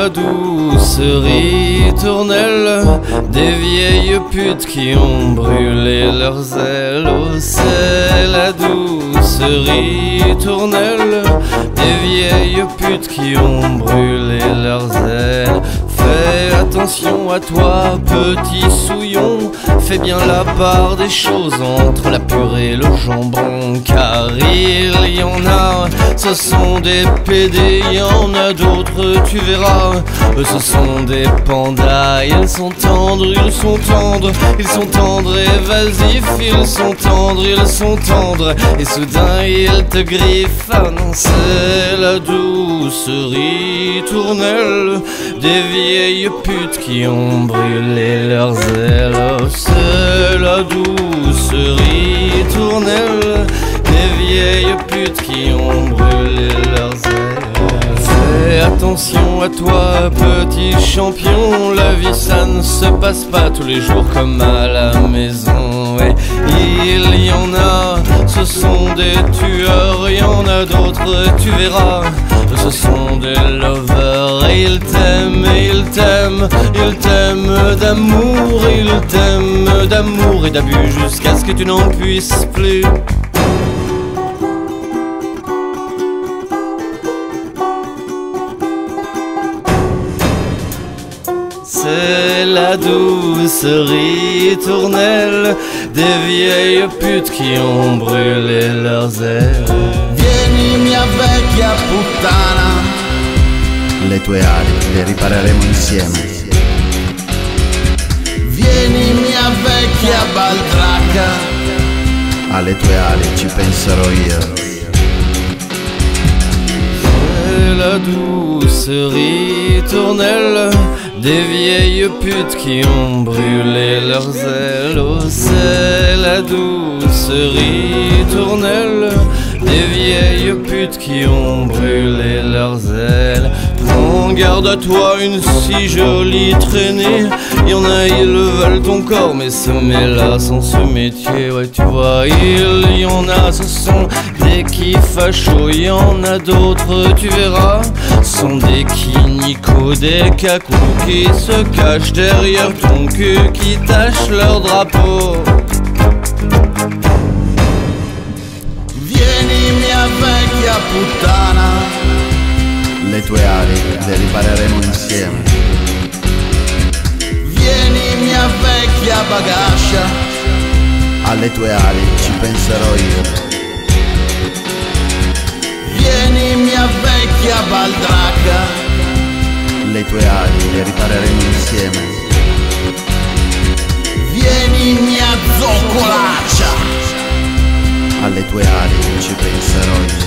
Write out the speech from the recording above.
la douce ritournelle des vieilles putes qui ont brûlé leurs ailes. Oh, c'est la douce ritournelle des vieilles putes qui ont brûlé leurs ailes. Fais attention à toi, petit souillon, fais bien la part des choses entre la purée et le jambon. Car il y en a, ce sont des pédés, il y en a d'autres, tu verras, ce sont des pandas. Ils sont tendres, ils sont tendres, ils sont tendres et vasifs, ils sont tendres, ils sont tendres, et soudain ils te griffent. Ah non, c'est la douce ritournelle des vieilles putes qui ont brûlé leurs ailes. Oh, c'est la douce ritournelle des vieilles putes qui ont brûlé leurs ailes. Fais attention à toi, petit champion, la vie ça ne se passe pas tous les jours comme à la maison. Et il y en a, ce sont des tueurs, il y en a d'autres, tu verras, ce sont des lovers. Et ils t'aiment, et ils t'aiment, ils t'aiment d'amour, ils t'aiment d'amour et d'abus jusqu'à ce que tu n'en puisses plus. C'est la douce ritournelle des vieilles putes qui ont brûlé leurs ailes. Vieni mia vecchia puttana, le tue ali le ripareremo insieme. Vieni mia vecchia baldracca, Alle tue ali ci penserò io. C'est la douce ritournelle des vieilles putes qui ont brûlé leurs ailes. Oh, c'est la douce ritournelle des vieilles putes qui ont brûlé leurs ailes. Prends garde à toi, une si jolie traînée. Y'en a, ils veulent ton corps, mais ce là sans ce métier, ouais tu vois. Il y en a, ce sont des qui fachos. Y'en a d'autres, tu verras, sont des qui nico, des cacous qui se cachent derrière ton cul, qui tachent leur drapeau. vieni mia vecchia puttana, Le tue ali le ripareremo insieme. vieni mia vecchia bagascia, Alle tue ali ci penserò io. vieni mia vecchia baldracca, Le tue ali le ripareremo insieme. vieni mia zoccolaccia, Alle tue ali ci penserò io.